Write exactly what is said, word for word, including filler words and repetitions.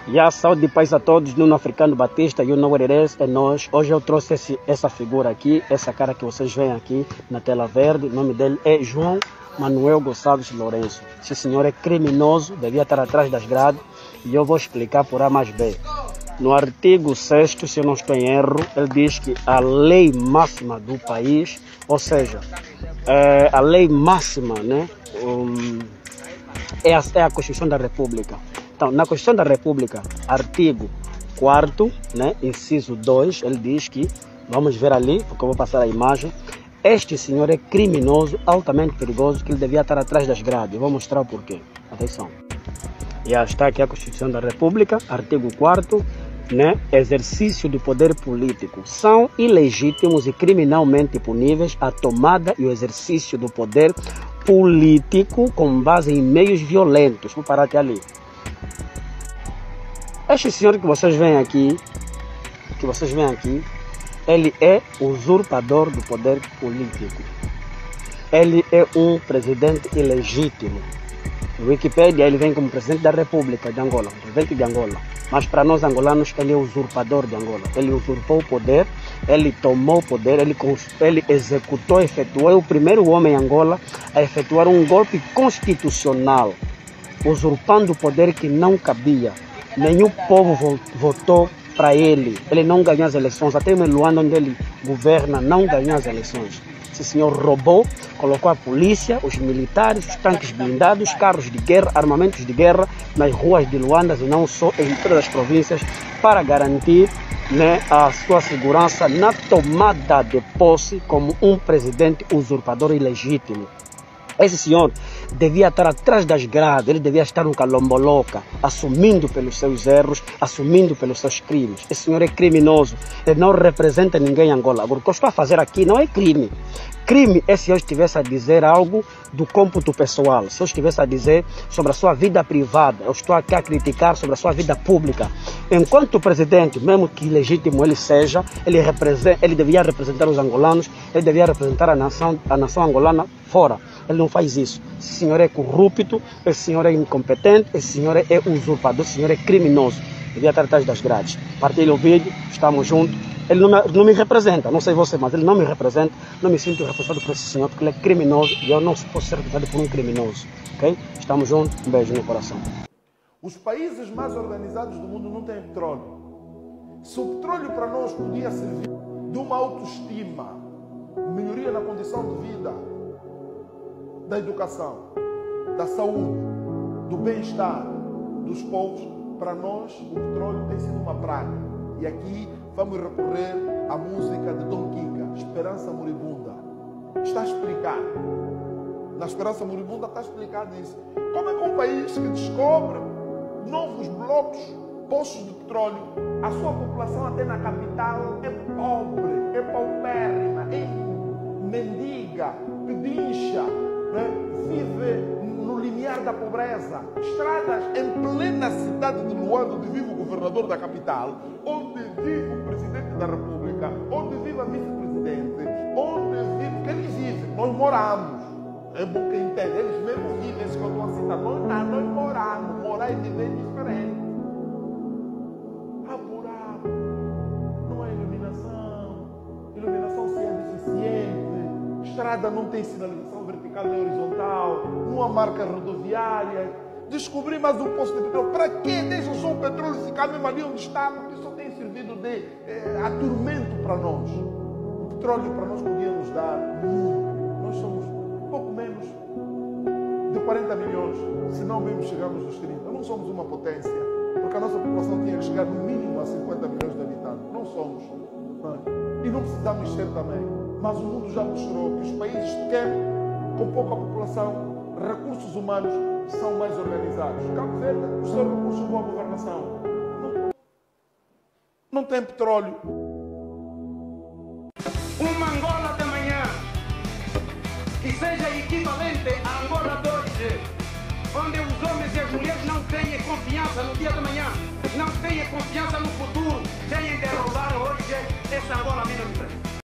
E a saúde de paz a todos, Nuno Africano Batista, you know what it is, é nós. Hoje eu trouxe esse, essa figura aqui, essa cara que vocês veem aqui na tela verde. O nome dele é João Manuel Gonçalves Lourenço. Esse senhor é criminoso, devia estar atrás das grades e eu vou explicar por A mais B. No artigo sexto, se eu não estou em erro, ele diz que a lei máxima do país, ou seja, é, a lei máxima, né, um, é, a, é a Constituição da República. Então, na Constituição da República, artigo quarto, né, inciso dois, ele diz que, vamos ver ali, porque eu vou passar a imagem, este senhor é criminoso, altamente perigoso, que ele devia estar atrás das grades. Eu vou mostrar o porquê. Atenção. Já está aqui a Constituição da República, artigo quarto, né, exercício do poder político. São ilegítimos e criminalmente puníveis a tomada e o exercício do poder político com base em meios violentos. Vou parar até ali. Este senhor que vocês veem aqui, que vocês veem aqui, ele é usurpador do poder político. Ele é um presidente ilegítimo. No Wikipedia ele vem como presidente da República de Angola, presidente de Angola. Mas para nós angolanos ele é usurpador de Angola. Ele usurpou o poder, ele tomou o poder, ele, ele executou, efetuou, é o primeiro homem em Angola a efetuar um golpe constitucional, usurpando o poder que não cabia. Nenhum povo votou para ele. Ele não ganhou as eleições. Até em Luanda, onde ele governa, não ganhou as eleições. Esse senhor roubou, colocou a polícia, os militares, os tanques blindados, carros de guerra, armamentos de guerra nas ruas de Luanda e não só em todas as províncias para garantir, né, a sua segurança na tomada de posse como um presidente usurpador ilegítimo. Esse senhor devia estar atrás das grades, ele devia estar no Calomboloca, assumindo pelos seus erros, assumindo pelos seus crimes. Esse senhor é criminoso, ele não representa ninguém em Angola. Agora, o que eu estou a fazer aqui não é crime. Crime é se eu estivesse a dizer algo do cômputo pessoal, se eu estivesse a dizer sobre a sua vida privada, eu estou aqui a criticar sobre a sua vida pública. Enquanto presidente, mesmo que legítimo ele seja, ele, representa, ele devia representar os angolanos, ele devia representar a nação, a nação angolana fora. Ele não faz isso. Esse senhor é corrupto, esse senhor é incompetente, esse senhor é usurpador, esse senhor é criminoso. Devia estar atrás das grades. Partilhe o vídeo, estamos juntos. Ele não me, não me representa, não sei você, mas ele não me representa. Não me sinto responsável por esse senhor, porque ele é criminoso e eu não posso ser representado por um criminoso. Ok? Estamos juntos, um beijo no coração. Os países mais organizados do mundo não têm petróleo. Se o petróleo para nós podia servir de uma autoestima, melhoria na condição de vida, da educação, da saúde, do bem-estar dos povos, para nós o petróleo tem sido uma praga. E aqui vamos recorrer à música de Dom Kika, Esperança Moribunda. Está explicado. Na Esperança Moribunda está explicado isso. Como é que um país que descobre novos blocos, poços de petróleo, a sua população até na capital é pobre, é paupérrima, é mendiga, pedincha, né? Vive no limiar da pobreza. Estradas em plena cidade de Luanda, onde vive o governador da capital, onde vive o presidente da república, onde vive a vice-presidente, onde vive, que eles vivem, nós moramos. É bom que entenda, eles mesmos vivem, isso que eu estou a citar, nós, não, nós moramos, morar e viver é diferente. Há buraco, não há iluminação, iluminação se é deficiente, estrada não tem sinalização vertical nem horizontal, não há marca rodoviária. Descobri mais um poço de petróleo. Para quê? Deixa só o petróleo ficar mesmo ali onde está, porque só tem servido de é, atormento para nós. O petróleo para nós podia nos dar muito. Nós somos pouco menos de quarenta milhões, se não mesmo chegamos aos trinta. Não somos uma potência, porque a nossa população tinha que chegar no mínimo a cinquenta milhões de habitantes. Não somos. E não precisamos ser também. Mas o mundo já mostrou que os países pequenos, com pouca população, recursos humanos, são mais organizados. Cabo Verde, os seus recursos, boa governação. Não, não tem petróleo. Uma Angola de manhã que seja equivalente à Angola de hoje, onde os homens e as mulheres não tenham confiança no dia de manhã, não tenham confiança no futuro, tenham de roubar hoje essa Angola menos.